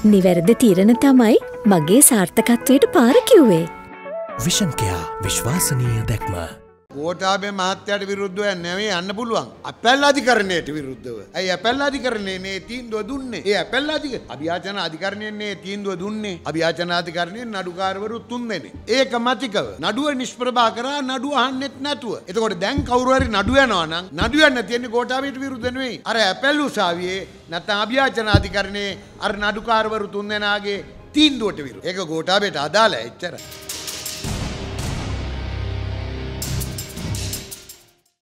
නිවැරදි තීරණ තමයි මගේ සාර්ථකත්වයට පාර කිව්වේ. විෂන් කෙයා විශ්වාසනීය දැක්ම. ගෝඨාභය මහත්තයාට විරුද්ධව නෙවෙයි යන්න පුළුවන්. අපැල් අධිකරණයට විරුද්ධව. ඇයි අපැල් අධිකරණයේ මේ තීන්දුව දුන්නේ? ඒ අපැල් අභියාචන අධිකරණයේ මේ තීන්දුව දුන්නේ. අභියාචන අධිකරණයේ නඩුකාරවරු 3 දෙනෙක්. ඒක මතිකව නඩුව නිෂ්ප්‍රභා කරා නඩුව අහන්නෙත් නැතුව. එතකොට දැන් කවුරු හරි නඩුව යනවා නම් නඩුව යන්න තියෙන්නේ ගෝඨාභයට විරුද්ධ නෙවෙයි. අර අපැල් උසාවියේ නැත්නම් අභියාචන අධිකරණයේ අර නඩුකාරවරු 3 දෙනාගේ තීන්දුවට විරුද්ධ. ඒක ගෝඨාභයට අදාළයි එච්චරයි.